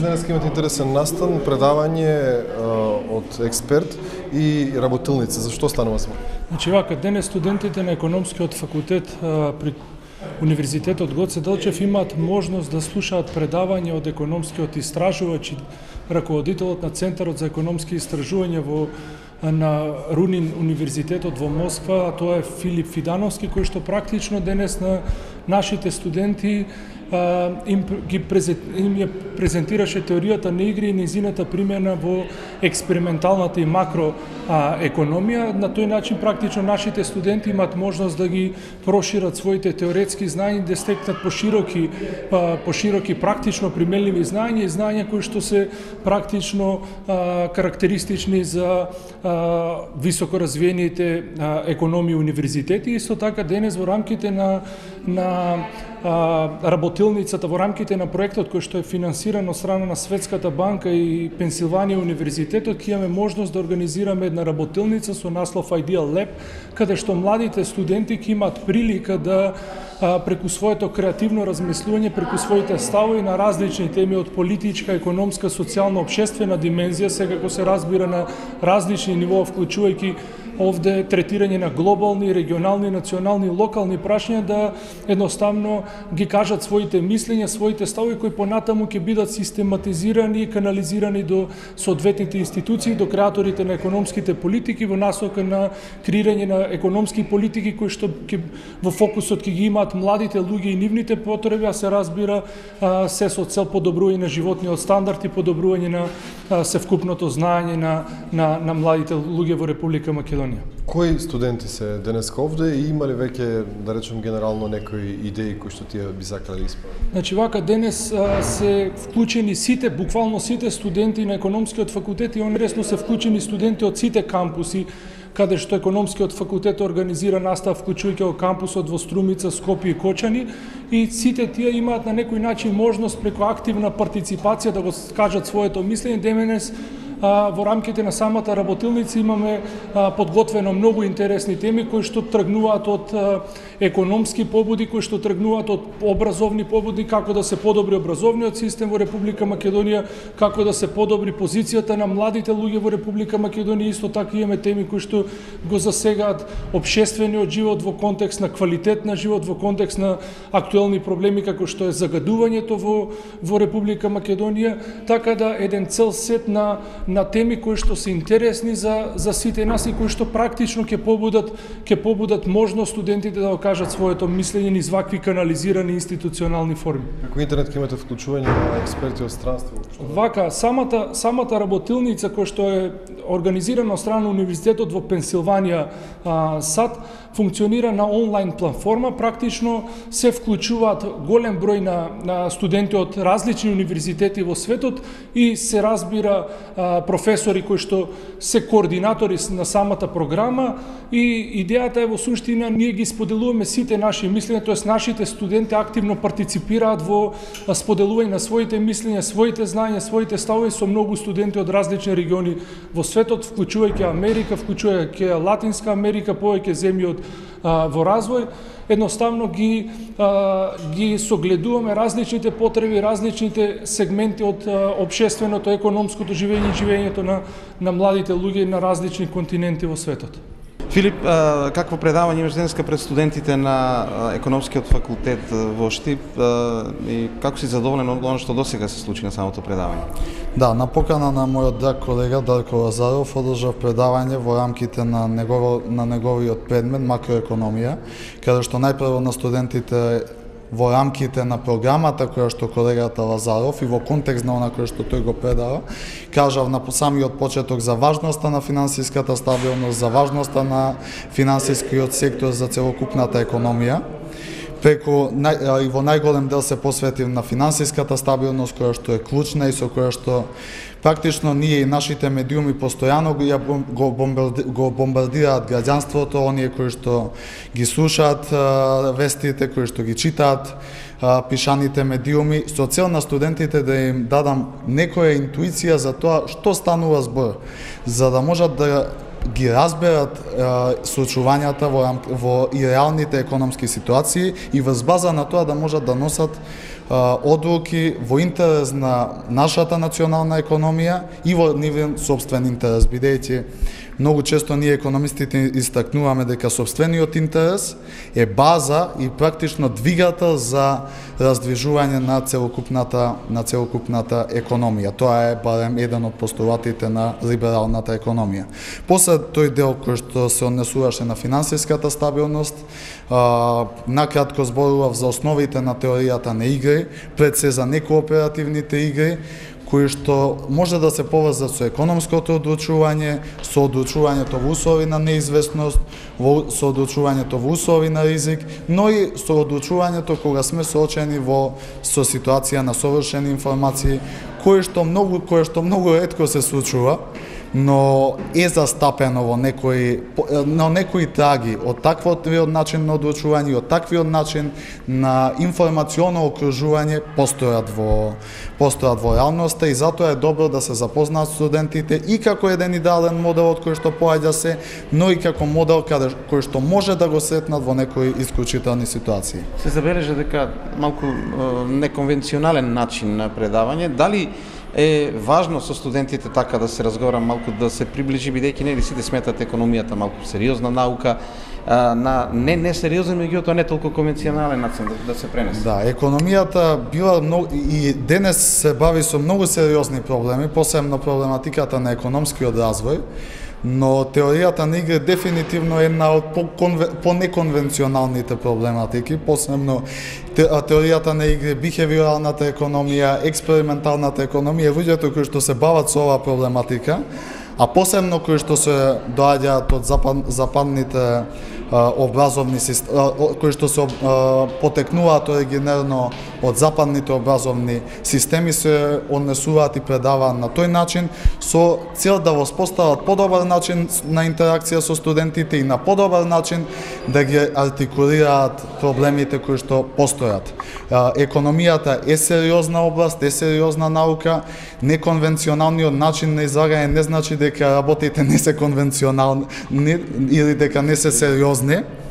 денес имате интересен настан, предавање од експерт и работилници. Зашто станува сме? Значи вака, денес студентите на економскиот факултет при Универзитетот Гоце Делчев имаат можност да слушаат предавање од економскиот истражувач и раководителот на Центарот за економски истражувања на Рунин Универзитетот во Москва, а тоа е Филип Фидановски, кој што практично денес на нашите студенти им ја презентираше теоријата на игри и нејзината примена во експерименталната и макро економија. На тој начин практично нашите студенти имаат можност да ги прошират своите теоретски знања, да стекнат пошироки практично применливи знања и знања кои што се практично карактеристични за високо развиените економии универзитети. Исто така денес во рамките на работилницата, во рамките на проектот кој што е финансиран од страна на Светската банка и Пенсилванија универзитетот, ќе имаме можност да организираме една работилница со наслов Ideal Lab, каде што младите студенти ќе имаат прилика да преку своето креативно размислување, преку своите ставови на различни теми од политичка, економска, социјална, општествена димензија, секако се разбира на различни нивоа, вклучувајќи овде третирање на глобални, регионални, национални, локални прашања, да едноставно ги кажат своите мислења, своите ставови кои понатаму ќе бидат систематизирани и канализирани до соодветните институции, до креаторите на економските политики во насока на креирање на економски политики кои што во фокусот ќе ги имаат младите луѓе и нивните потреби, а се разбира се со цел подобрување на животниот стандард и подобрување на севкупното знаење на младите луѓе во Република Македонија. Кои студенти се денеска овде и има ли веќе, да речем генерално, некои идеи кои што тие би сакале да исправат? Значи вака денес се вклучени сите, буквално сите студенти на економскиот факултет и онресно се вклучени студенти од сите кампуси каде што економскиот факултет организира настава, вклучувајќи во кампусот во Струмица, Скопје и Кочани, и сите тие имаат на некој начин можност преку активна партиципација да го кажат своето мислење. Денес во рамките на самата работилница имаме подготвено многу интересни теми кои што тргнуваат од економски побуди, кои што тргнуваат од образовни побуди, како да се подобри образовниот систем во Република Македонија, како да се подобри позицијата на младите луѓе во Република Македонија. Исто така имаме теми кои што го засегаат општествениот живот во контекст на квалитет на живот, во контекст на актуелни проблеми како што е загадувањето во Република Македонија, така да еден цел сет на теми кои што се интересни за сите нас и кои што практично ќе побудат можност студентите да кажат своето мислење низ вакви канализирани институционални форми. Како интернет ќе имате вклучување на експерти од странство? Вака, самата работилница која што е организирана од страна на Универзитетот во Пенсилванија САД функционира на онлайн платформа. Практично се вклучуваат голем број на студенти од различни универзитети во светот и се разбира професори кои што се координатори на самата програма, и идејата е во суштина ние ги споделуваме сите наши мислења, тоест нашите студенти активно партиципираат во споделување на своите мислења, своите знања, своите ставови со многу студенти од различни региони во светот, вклучувајќи Америка, вклучувајќи Латинска Америка, повеќе земји во развој. Едноставно ги согледуваме различните потреби, различните сегменти од општественото, економското живење и живењето на младите луѓе на различни континенти во светот. Филип, какво предавање имаш денеска пред студентите на економскиот факултет во Штип и како си задоволен од оно што досега се случи на самото предавање? Да, на покана на мојот драг колега Дарко Лазаров одржав предавање во рамките на неговиот предмет макроекономија, каде што најпрво на студентите во рамките на програмата која што колегата Лазаров и во контекст на она која што тој го предава, кажав на самиот почеток за важноста на финансиската стабилност, за важноста на финансискиот сектор за целокупната економија. И во најголем дел се посветив на финансиската стабилност која што е клучна и со која што практично ние и нашите медиуми постојано го бомбардираат граѓанството, оние кои што ги слушаат вестите, кои што ги читаат пишаните медиуми, со цел на студентите да им дадам некоја интуиција за тоа што станува збор, за да можат да ги разберат соочувањата во и реалните економски ситуации и врз база на тоа да можат да носат одлуки во интерес на нашата национална економија и во нивен собствен интерес, бидејќи многу често ние економистите истакнуваме дека сопствениот интерес е база и практично двигател за раздвижување на целокупната економија. Тоа е барем еден од постулатите на либералната економија. После тој дел кој што се однесуваше на финансиската стабилност, накратко зборував за основите на теоријата на игри, пред се за некооперативните игри, кои што може да се поврзат со економското одлучување, со одлучувањето во услови на неизвестност, со одлучувањето во услови на ризик, но и со одлучувањето кога сме соочени со ситуација на совршени информации, кое што многу ретко се случува, но е застапено во некои траги од таквиот начин на одлучување и од таквиот начин на информационо окружување постојат во реалноста, и затоа е добро да се запознаат студентите и како еден идеален модел од кој што поаѓа се, но и како модел кој што може да го сретнат во некои исклучителни ситуации. Се забележа дека малку неконвенционален начин на предавање. Дали е важно со студентите така да се разговара, малку да се приближи, бидејќи нели сите сметат економијата малку сериозна наука, на не сериозен, меѓутоа не толку конвенционален начин да се пренесе. Да, економијата била и денес се бави со многу сериозни проблеми, посебно проблематиката на економскиот развој, но теоријата на игри дефинитивно е една од по-неконвенционалните проблематики, посебно теоријата на игри, бихевиоралната економија, експерименталната економија, луѓето кои што се бават со оваа проблематика, а посебно кои што се доаѓаат од западните образовни системи, кои што се потекнуваат оригинерно од западните образовни системи, се однесуваат и предаваат на тој начин со цел да воспостават подобар начин на интеракција со студентите и на подобар начин да ги артикулираат проблемите кои што постојат. Економијата е сериозна област, е сериозна наука, неконвенционалниот начин на излагање не значи дека работите не се конвенционални или дека не се сериозни.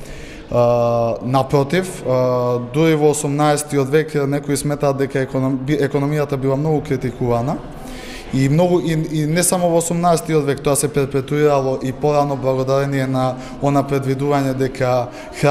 Напротив, дури во 18 век некои сметаат дека економијата била многу критикувана и не само во 18 век, тоа се перпетуирало и порано благодарение на она предвидување дека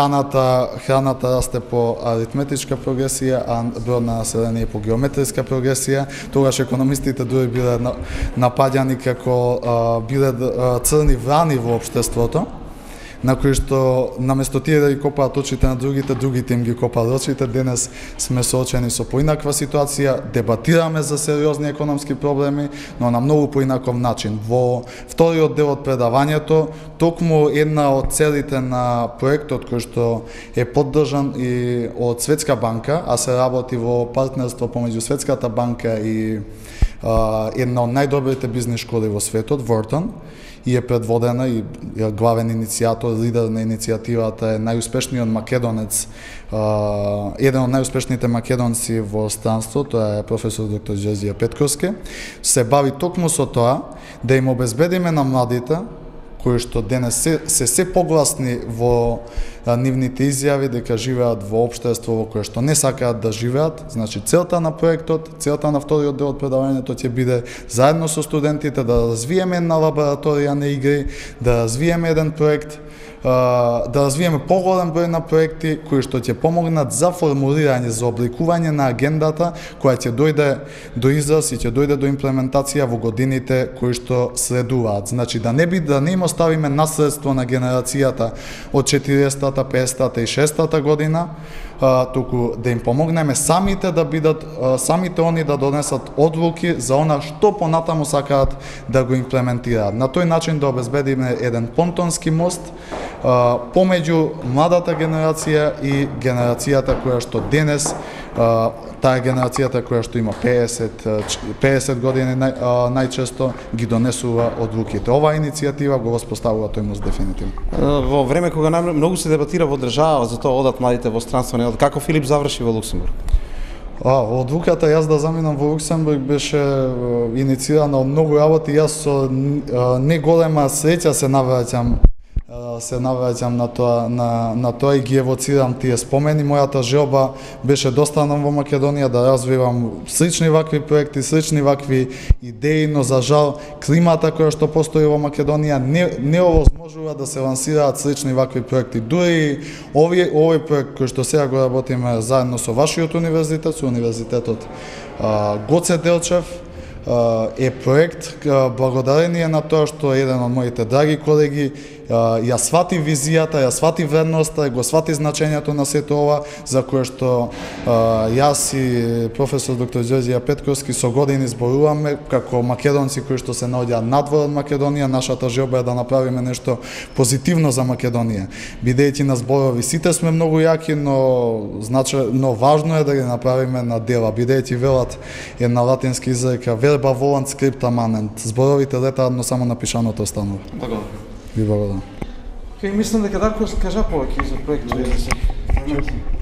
храната расте по аритметичка прогресија, а бројот на население по геометриска прогресија. Тогаш економистите дури биле напаѓани како биле црни врани во општеството, на кои што наместо тие да ги копаат очите на другите им ги копаат очите. Денес сме соочени со поинаква ситуација, дебатираме за сериозни економски проблеми, но на многу поинаков начин. Во вториот дел од предавањето, токму една од целите на проектот кој што е поддржан и од Светска банка, а се работи во партнерство помеѓу Светската банка и една од најдобрите бизнис школи во светот, Wharton, и е предводена и главен иницијатор, лидер на иницијативата е најуспешниот македонец, еден од најуспешните македонци во странство, тоа е професор доктор Џезија Петковски. Се бави токму со тоа да им обезбедиме на младите кои што денес се погласни во нивните изјави дека живеат во општество во кое што не сакаат да живеат. Значи целта на проектот, целта на вториот дел од предавањето ќе биде заедно со студентите да развиеме една лабораторија на игри, да развиеме еден проект, да развиеме поголем број на проекти кои што ќе помогнат за формулирање, за обликување на агендата која ќе дојде до израз и ќе дојде до имплементација во годините кои што следуваат. Значи да не им оставиме наследство на генерацијата од 40-та, 50-та и 60-та година, туку да им помогнеме самите да бидат, самите они да донесат одлуки за она што понатаму сакаат да го имплементираат. На тој начин да обезбедиме еден понтонски мост помеѓу младата генерација и генерацијата која што денес, таа генерацијата која што има 50 години најчесто ги донесува одлуките. Оваа иницијатива го воспоставува тој мост дефинитивно. Во време кога многу се дебатира во држава за тоа одат младите во странство, како Филип заврши во Луксембург? Одлуката јас да заминам во Луксембург беше инициирана од многу работи. Јас со неголема среќа се навраќам се навраќам на тоа и ги евоцирам тие спомени. Мојата желба беше да останам во Македонија, да развивам слични вакви проекти, слични вакви идеи, но за жал климата која што постои во Македонија не овозможува да се лансираат слични вакви проекти. Дури овој проект кој што сега го работиме заедно со вашиот универзитет, со универзитетот Гоце Делчев, е проект благодарение на тоа што еден од моите драги колеги ја свати визијата, ја свати вредноста, го свати значењето на сето ова, за кое што јас и професор доктор Ѓорѓија Петковски со години зборуваме како македонци кои што се наоѓаат надвор од Македонија. Нашата желба е да направиме нешто позитивно за Македонија. Бидејќи на зборови сите сме многу јаки, но важно е да ги направиме на дела, бидејќи велат една латинска изрека verba volant scripta manent. Зборовите летаат, но само напишаното останува. Благодарам. Ви благодарам. Мислам дека Дарко кажа повеќе за проектот.